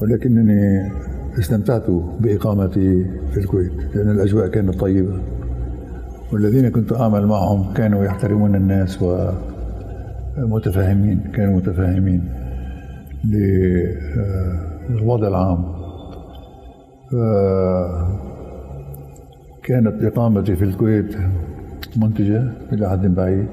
ولكنني استمتعت بإقامتي في الكويت لأن الأجواء كانت طيبة، والذين كنت أعمل معهم كانوا يحترمون الناس ومتفاهمين، كانوا متفاهمين للوضع العام. كانت إقامتي في الكويت منتجة إلى حد بعيد،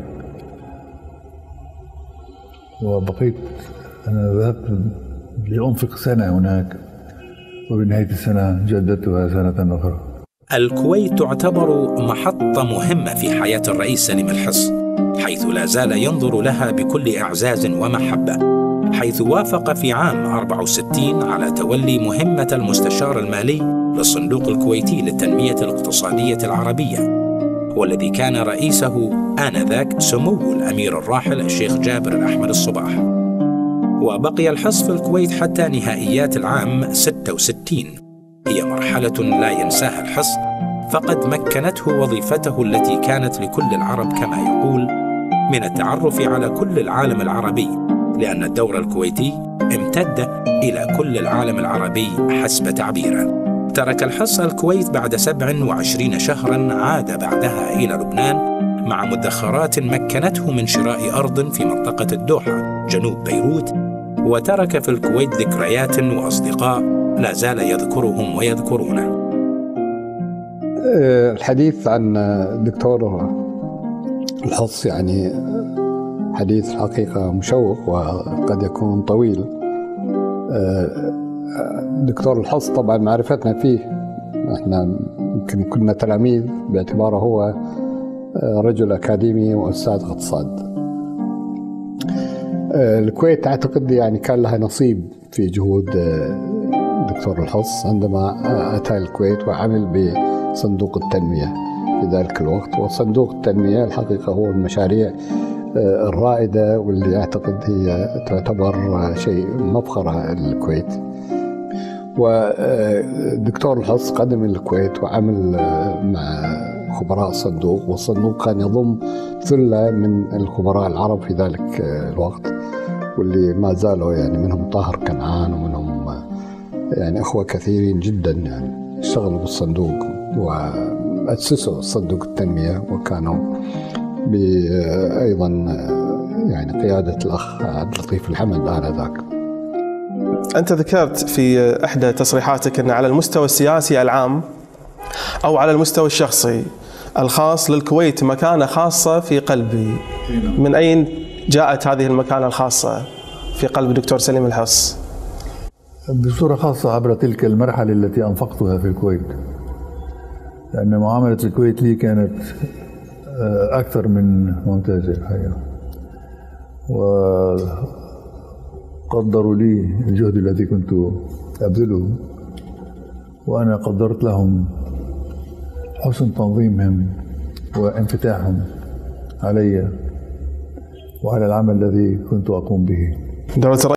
وبقيت أنا ذهبت لأنفق سنة هناك، وبنهاية السنة جددتها سنة أخرى. الكويت تعتبر محطة مهمة في حياة الرئيس سليم الحص، حيث لا زال ينظر لها بكل إعزاز ومحبة، حيث وافق في عام 64 على تولي مهمة المستشار المالي للصندوق الكويتي للتنمية الاقتصادية العربية، والذي كان رئيسه آنذاك سمو الأمير الراحل الشيخ جابر الأحمد الصباح. وبقي الحص في الكويت حتى نهائيات العام 66. هي مرحلة لا ينساها الحص، فقد مكنته وظيفته التي كانت لكل العرب كما يقول من التعرف على كل العالم العربي، لأن الدور الكويتي امتد إلى كل العالم العربي حسب تعبيره. ترك الحص الكويت بعد 27 شهراً، عاد بعدها إلى لبنان مع مدخرات مكنته من شراء أرض في منطقة الدوحة جنوب بيروت، وترك في الكويت ذكريات وأصدقاء لا زال يذكرهم ويذكرونه. الحديث عن دكتور الحص يعني حديث الحقيقة مشوق وقد يكون طويل. دكتور الحص طبعا معرفتنا فيه احنا يمكن كنا تلاميذ باعتباره هو رجل أكاديمي وأستاذ اقتصاد. الكويت أعتقد يعني كان لها نصيب في جهود دكتور الحص عندما أتى الكويت وعمل بصندوق التنمية في ذلك الوقت. وصندوق التنمية الحقيقة هو المشاريع الرائدة واللي أعتقد هي تعتبر شيء مفخرة للكويت. ودكتور الحص قدم الكويت وعمل مع خبراء الصندوق، والصندوق كان يضم ثلة من الخبراء العرب في ذلك الوقت، واللي ما زالوا يعني منهم طاهر كنعان ومنهم يعني أخوة كثيرين جدا يعني اشتغلوا بالصندوق وأسسوا صندوق التنمية، وكانوا أيضا يعني قيادة الأخ عبد اللطيف الحمد آنذاك. أنت ذكرت في إحدى تصريحاتك أن على المستوى السياسي العام أو على المستوى الشخصي الخاص للكويت مكانة خاصة في قلبي. من أين جاءت هذه المكانة الخاصة في قلب الدكتور سليم الحص؟ بصورة خاصة عبر تلك المرحلة التي أنفقتها في الكويت، لأن معاملة الكويت لي كانت أكثر من ممتازة الحقيقة، وقدروا لي الجهد الذي كنت أبذله، وأنا قدرت لهم حسن تنظيمهم وانفتاحهم علي وعلى العمل الذي كنت أقوم به.